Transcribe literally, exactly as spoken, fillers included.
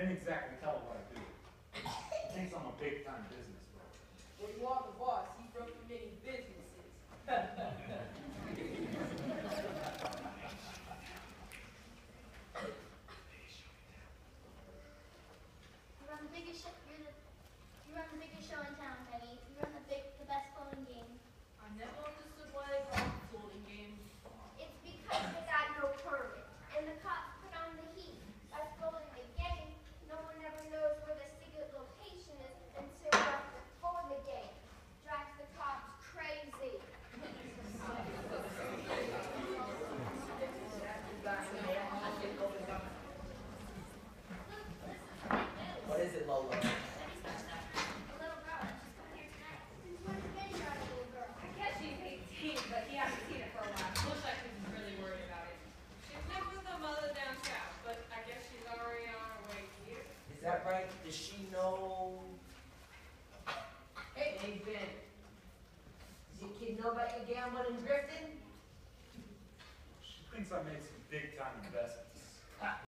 didn't exactly tell her what I do. She thinks I'm a big-time business bro. Well, you are the boss. He broke you many businesses. You run the biggest show. You're the. You run the biggest show in town, Penny. You run the big, the best bowling game. I never understood why they call it floating games. It's because they got no permit, and the cops put on the heat. That's bowling the game. No one ever knows where the secret location is until after for the game. Drives the cops crazy. What is it, Lola? A little girl, and she's come here tonight. Since when did Benny got a little girl? I guess she's eighteen, but he hasn't seen it for a while. Looks like he's really worried about it. She's lived with her mother down south, but I guess she's already on her way here. Is that right? Does she know? Hey, hey, Ben. Does your kid know about your gambling and drifting? She thinks I made some big-time investments.